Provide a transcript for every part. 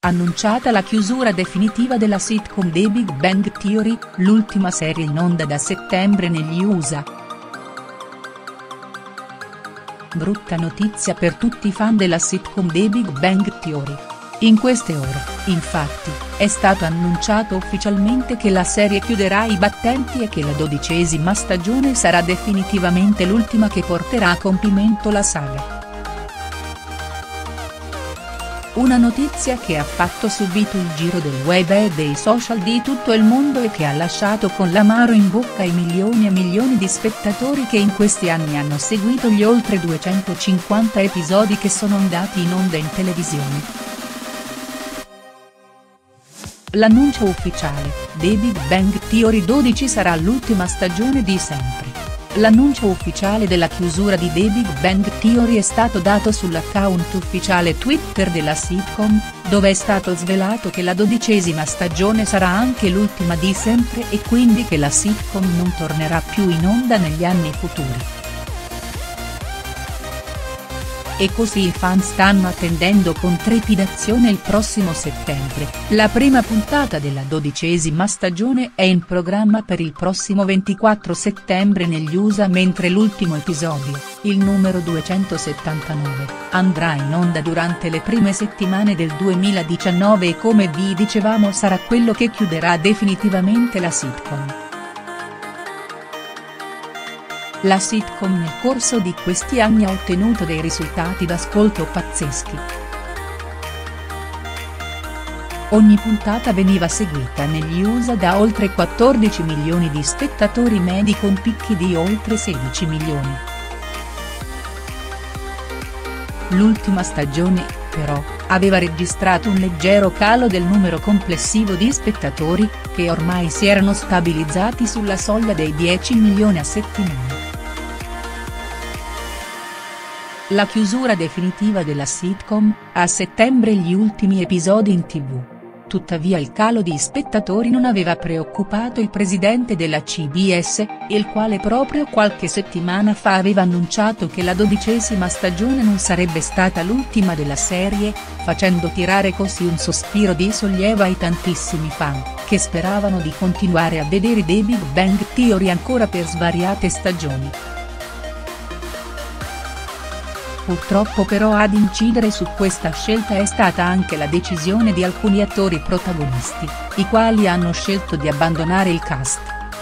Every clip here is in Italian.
Annunciata la chiusura definitiva della sitcom The Big Bang Theory, l'ultima serie in onda da settembre negli USA. Brutta notizia per tutti i fan della sitcom The Big Bang Theory. In queste ore, infatti, è stato annunciato ufficialmente che la serie chiuderà i battenti e che la 12ª stagione sarà definitivamente l'ultima che porterà a compimento la saga. Una notizia che ha fatto subito il giro del web e dei social di tutto il mondo e che ha lasciato con l'amaro in bocca i milioni e milioni di spettatori che in questi anni hanno seguito gli oltre 250 episodi che sono andati in onda in televisione. L'annuncio ufficiale: The Big Bang Theory 12 sarà l'ultima stagione di sempre. L'annuncio ufficiale della chiusura di The Big Bang Theory è stato dato sull'account ufficiale Twitter della sitcom, dove è stato svelato che la 12ª stagione sarà anche l'ultima di sempre e quindi che la sitcom non tornerà più in onda negli anni futuri. E così i fan stanno attendendo con trepidazione il prossimo settembre. La prima puntata della 12ª stagione è in programma per il prossimo 24 settembre negli USA, mentre l'ultimo episodio, il numero 279, andrà in onda durante le prime settimane del 2019 e come vi dicevamo sarà quello che chiuderà definitivamente la sitcom. La sitcom nel corso di questi anni ha ottenuto dei risultati d'ascolto pazzeschi. Ogni puntata veniva seguita negli USA da oltre 14 milioni di spettatori medi con picchi di oltre 16 milioni. L'ultima stagione, però, aveva registrato un leggero calo del numero complessivo di spettatori, che ormai si erano stabilizzati sulla soglia dei 10 milioni a settimana. La chiusura definitiva della sitcom, a settembre gli ultimi episodi in TV. Tuttavia il calo di spettatori non aveva preoccupato il presidente della CBS, il quale proprio qualche settimana fa aveva annunciato che la 12ª stagione non sarebbe stata l'ultima della serie, facendo tirare così un sospiro di sollievo ai tantissimi fan, che speravano di continuare a vedere The Big Bang Theory ancora per svariate stagioni. Purtroppo però ad incidere su questa scelta è stata anche la decisione di alcuni attori protagonisti, i quali hanno scelto di abbandonare il cast.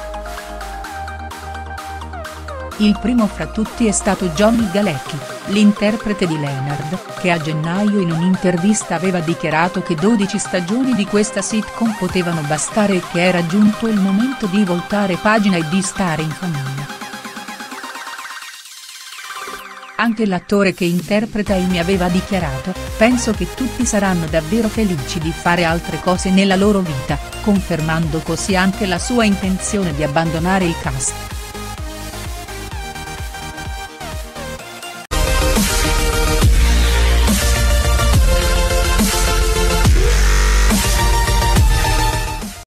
Il primo fra tutti è stato Johnny Galecki, l'interprete di Leonard, che a gennaio in un'intervista aveva dichiarato che 12 stagioni di questa sitcom potevano bastare e che era giunto il momento di voltare pagina e di stare in famiglia. Anche l'attore che interpreta Amy aveva dichiarato: "Penso che tutti saranno davvero felici di fare altre cose nella loro vita", confermando così anche la sua intenzione di abbandonare il cast.